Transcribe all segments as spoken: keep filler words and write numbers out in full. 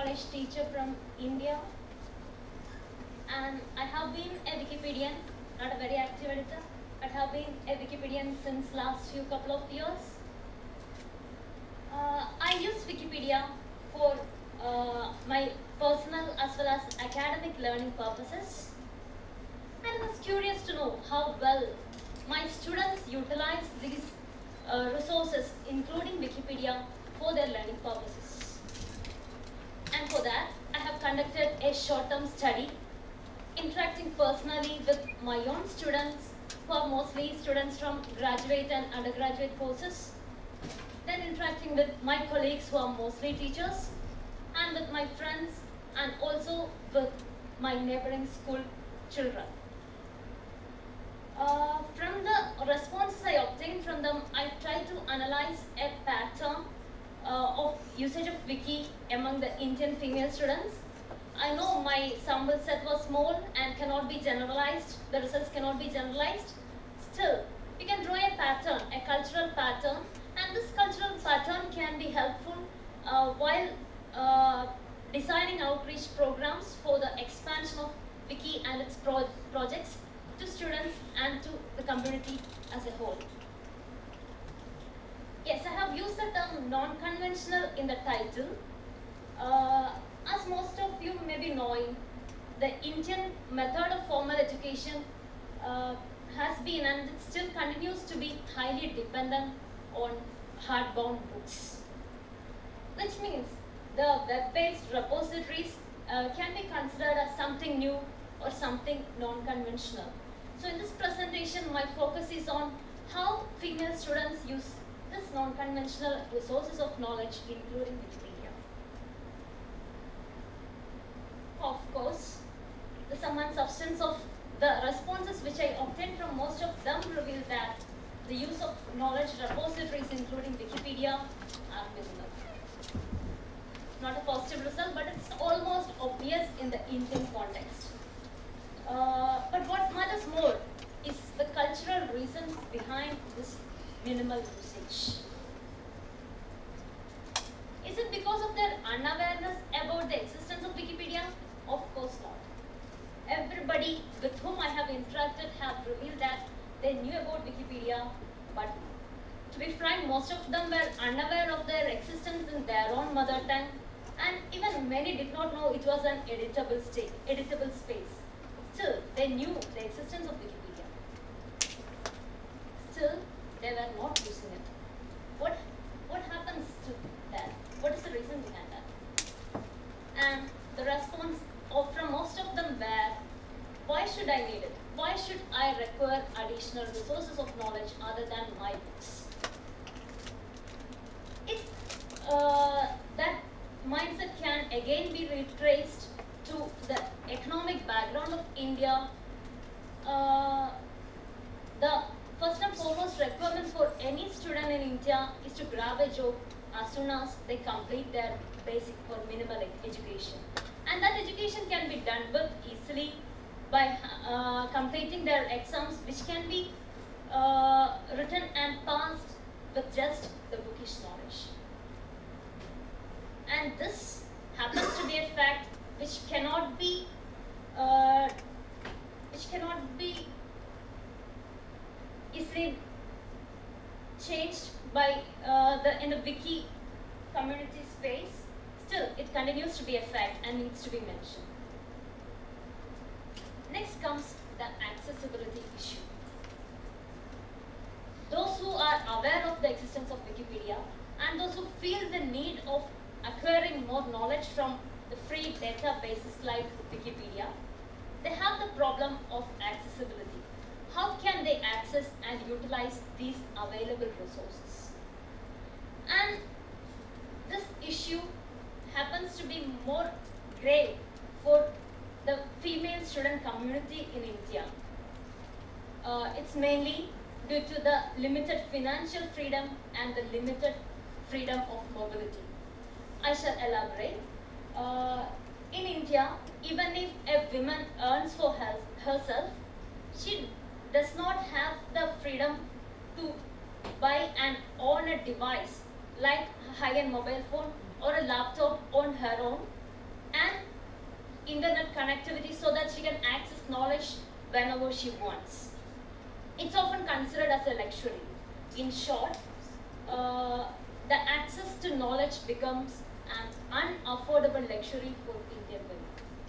English teacher from India, and I have been a Wikipedian, not a very active editor, but have been a Wikipedian since last few couple of years. Uh, I use Wikipedia for uh, my personal as well as academic learning purposes, and I was curious to know how well my students utilize these uh, resources, including Wikipedia, for their learning purposes. And for that, I have conducted a short-term study, interacting personally with my own students, who are mostly students from graduate and undergraduate courses, then interacting with my colleagues who are mostly teachers, and with my friends, and also with my neighboring school children. Uh, from the responses I obtained from them, I tried to analyze a pattern uh, of usage of Wiki among the Indian female students. I know my sample set was small and cannot be generalized, the results cannot be generalized. Still, we can draw a pattern, a cultural pattern, and this cultural pattern can be helpful uh, while uh, designing outreach programs for the expansion of Wiki and its pro projects to students and to the community as a whole. Yes, I have used the term non-conventional in the title. Uh, as most of you may be knowing, the Indian method of formal education uh, has been and it still continues to be highly dependent on hardbound books. Which means the web-based repositories uh, can be considered as something new or something non-conventional. So in this presentation, my focus is on how female students use this non-conventional resources of knowledge, including Wikipedia. Of course, the sum and substance of the responses which I obtained from most of them reveal that the use of knowledge repositories, including Wikipedia, are minimal. Not a positive result, but it's almost obvious in the Indian context. Uh, but what matters more is the cultural reasons behind this minimal usage. Is it because of their unawareness about the existence of Wikipedia? Of course not. Everybody with whom I have interacted have revealed that they knew about Wikipedia, but to be frank, most of them were unaware of their existence in their own mother tongue, and even many did not know it was an editable state, editable space. Still, they knew the existence of Wikipedia. Still, they were not using it. What, what happens to that? What is the reason behind that? And the response of, from most of them were, why should I need it? Why should I require additional resources of knowledge other than my books? It's, uh, that mindset can again be retraced to the economic background of India. Uh, the first and foremost requirement for any student in India is to grab a job as soon as they complete their basic or minimal education. And that education can be done with easily by uh, completing their exams, which can be uh, written and passed with just the bookish knowledge. And this happens to be a fact which cannot be, uh, which cannot be easily changed by uh, the in the wiki community space. Still, it continues to be a fact and needs to be mentioned. Next comes the accessibility issue. Those who are aware of the existence of Wikipedia and those who feel the need of acquiring more knowledge from the free databases like Wikipedia, they have the problem of accessibility. How can they access and utilize these available resources? And this issue happens to be more grave for the female student community in India. Uh, it's mainly due to the limited financial freedom and the limited freedom of mobility. I shall elaborate. Uh, in India, even if a woman earns for her, herself, she does not have the freedom to buy and own a device like a high-end mobile phone or a laptop on her own and internet connectivity so that she can access knowledge whenever she wants. It's often considered as a luxury. In short, uh, the access to knowledge becomes an unaffordable luxury for Indian women.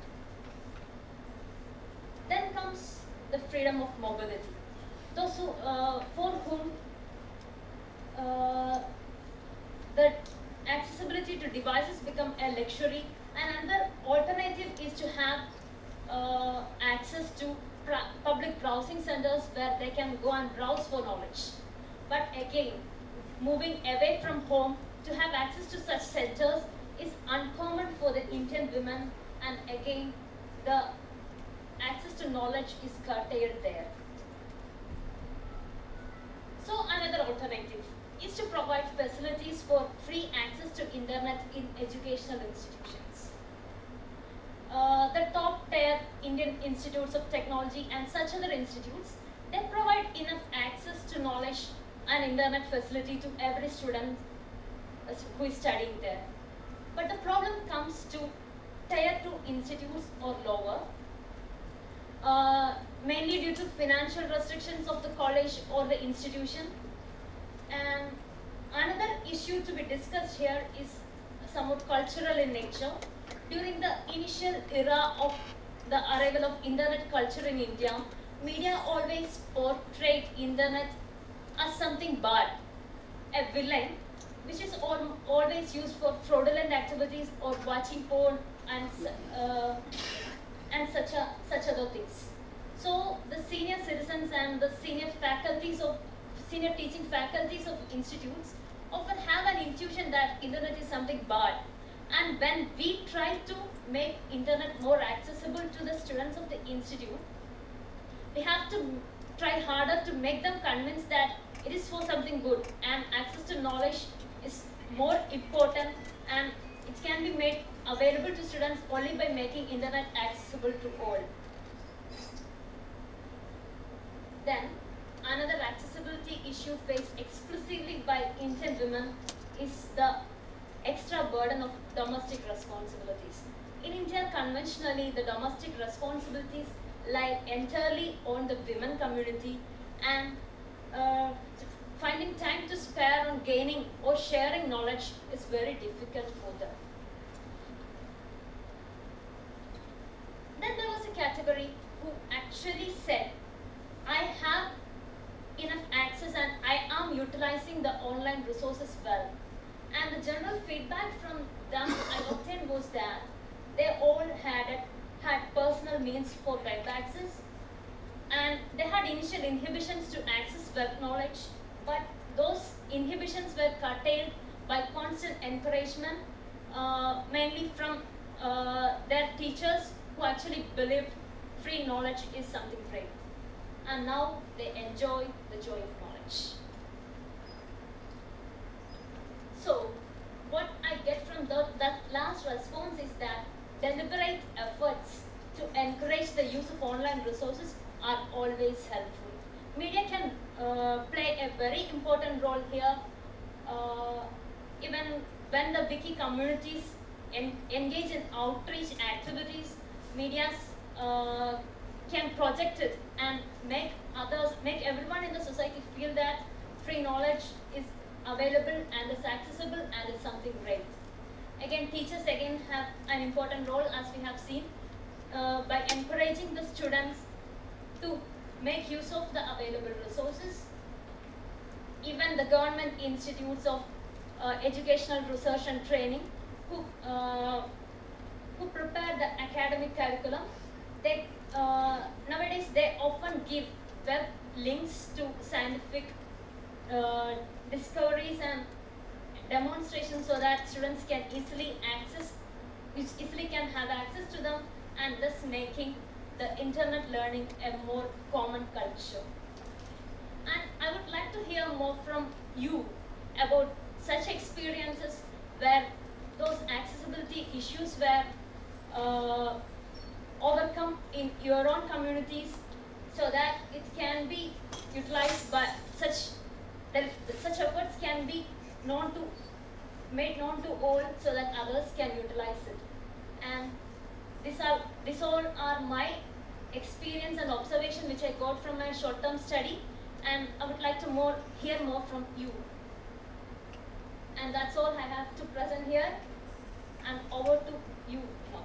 Then comes the freedom of mobility. Those who, uh, for whom uh, the accessibility to devices become a luxury, and another alternative is to have uh, access to public browsing centers where they can go and browse for knowledge. But again, moving away from home to have access to such centers is uncommon for the Indian women, and again, the access to knowledge is curtailed there. So another alternative is to provide facilities for free access to internet in educational institutions. Uh, the top tier Indian institutes of technology and such other institutes, they provide enough access to knowledge and internet facility to every student who is studying there. But the problem comes to tier two institutes or lower, uh, mainly due to financial restrictions of the college or the institution. And another issue to be discussed here is somewhat cultural in nature. During the initial era of the arrival of internet culture in India, media always portrayed internet as something bad, a villain, which is al always used for fraudulent activities or watching porn and uh, and such a, such other things. So the senior citizens and the senior faculties of senior teaching faculties of institutes often have an intuition that internet is something bad. And when we try to make internet more accessible to the students of the institute, we have to try harder to make them convinced that it is for something good and access to knowledge is more important, and it can be made available to students only by making internet accessible to all. Then, another accessibility issue faced exclusively by Indian women is the extra burden of domestic responsibilities. In India, conventionally, the domestic responsibilities lie entirely on the women community, and uh, finding time to spare on gaining or sharing knowledge is very difficult for them. Then there was a category who actually said, I have enough access and I am utilizing the online resources well. And the general feedback from them I obtained was that they all had it, had personal means for web access, and they had initial inhibitions to access web knowledge, but those inhibitions were curtailed by constant encouragement, uh, mainly from uh, their teachers who actually believed free knowledge is something great. And now they enjoy the joy of knowledge. So, what I get from the, that last response is that deliberate efforts to encourage the use of online resources are always helpful. Media can uh, play a very important role here, uh, even when the wiki communities en engage in outreach activities. Medias uh, can project it and make others, make everyone in the society feel that free knowledge is available and is accessible and is something great. Again, teachers again have an important role, as we have seen, uh, by encouraging the students to make use of the available resources. Even the government institutes of uh, educational research and training who, uh, who prepare the academic curriculum, they, uh, nowadays they often give web links to scientific uh, discoveries and demonstrations so that students can easily access, which easily can have access to them, and thus making the internet learning a more common culture. And I would like to hear more from you about such experiences where those accessibility issues were uh, overcome in your own communities so that it can be utilized by such, that such efforts can be known to, made known to all so that others can utilize it. And these are these all are my experience and observation which I got from my short-term study, and I would like to more hear more from you. And that's all I have to present here, and over to you now.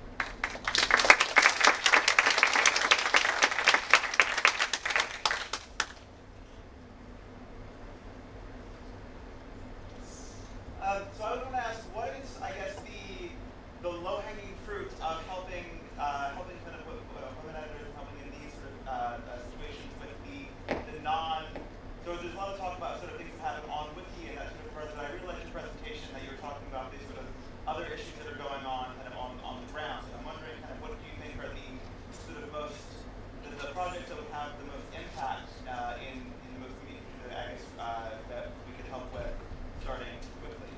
Uh, so I was going to ask, what is, I guess, the the low-hanging fruit of helping uh, helping kind of uh, women editors, helping in these sort of uh, uh, situations with the the non. So there's a lot of talk about sort of things that happen on Wiki and that sort of part. But I really liked your presentation that you were talking about these sort of other issues that are going on kind of on on the ground. So I'm wondering, kind of, what do you think are the sort of most the, the projects that would have the most impact uh, in in the most immediate future that I guess uh, that we could help with starting quickly.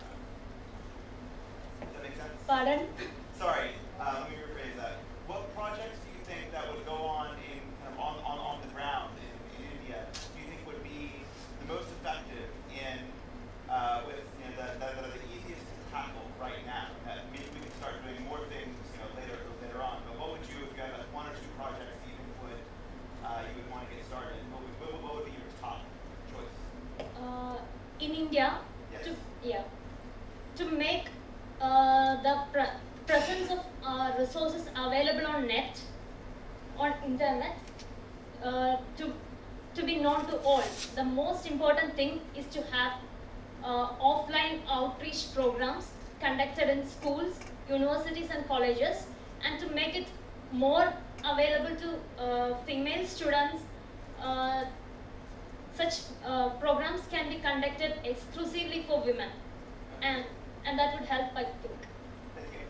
Does that make sense? Pardon? Sorry, uh, let me rephrase that. What projects do you think that would go on in kind of on, on, on the ground in, in India do you think would be the most effective in uh, with you know that, that, that are the easiest to tackle right now? That maybe we can start doing more things you know later later on. But what would you, if you had like one or two projects that you think would uh, you would want to get started? What would, what, what would be your top choice? Uh, in India, Yes. to yeah, to make uh, the pre presence of uh, resources available on net, on internet, uh, to to be known to all. The most important thing is to have uh, offline outreach programs conducted in schools, universities, and colleges, and to make it more available to uh, female students. Uh, Such uh, programs can be conducted exclusively for women, and and that would help, I think. Thank you.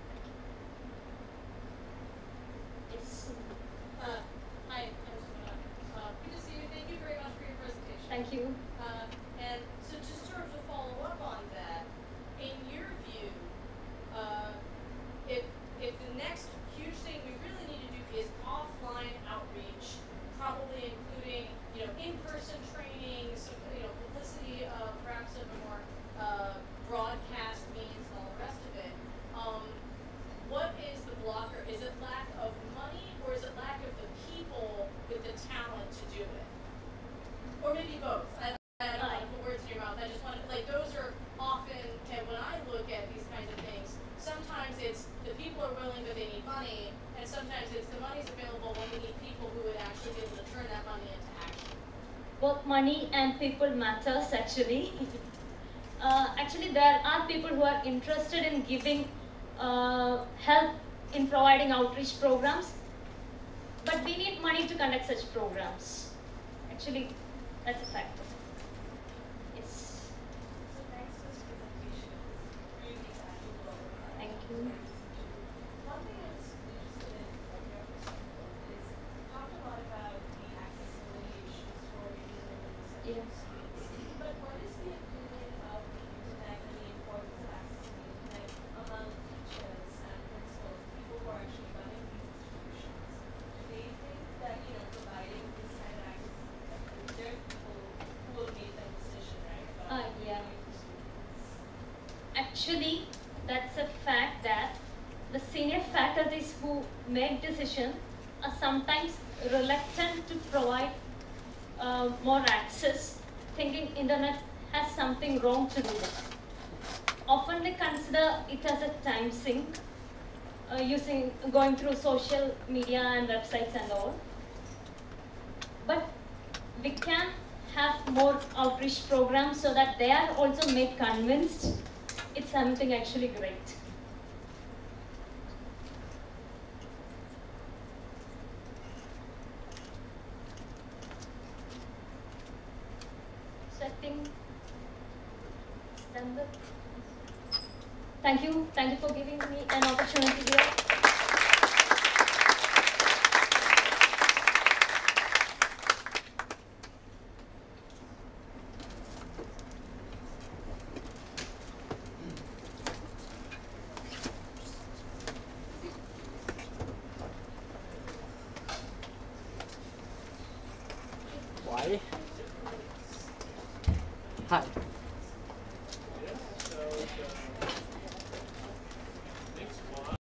Yes. Uh, hi, I'm Sumana. Uh, good to see you. Thank you very much for your presentation. Thank you. Uh, and so just sort of to follow up on that, in your view, uh, if if the next huge thing we really need to do is offline outreach, probably including you know in-person training, some you know publicity, uh, perhaps of a more uh, broadcast means and all the rest of it. Um, what is the blocker? Is it lack of money, or is it lack of the people with the talent to do it? Or maybe both. I, I don't want to put words in your mouth. I just want to, like, those are often, and when I look at these kinds of things, sometimes it's the people are willing but they need money, and sometimes it's the money's available when we need people who would actually be able to turn that money into action. Both money and people matters, actually. uh, actually, there are people who are interested in giving uh, help in providing outreach programs, but we need money to conduct such programs. Actually, that's a fact. Yes. So thanks for this presentation. It's really valuable. Thank you. One thing I was interested in from your perspective is talk a lot about the accessibility issues for Indian women in Yeah. schools. But what is the opinion of the internet and the importance of accessing the internet among teachers and principals, people who are actually running these institutions? Do they think that, you know, providing this kind of access, there are people who will make that decision, right? About Uh, yeah. doing for students. Actually, that's a fact that the senior faculties who make decisions are sometimes reluctant to provide uh, more access, thinking internet has something wrong to do with. Often they consider it as a time sink, uh, using going through social media and websites and all. But we can have more outreach programs so that they are also made convinced it's something actually great. So I think it's done with. Thank you. Thank you for giving me an opportunity here. Why? Hi.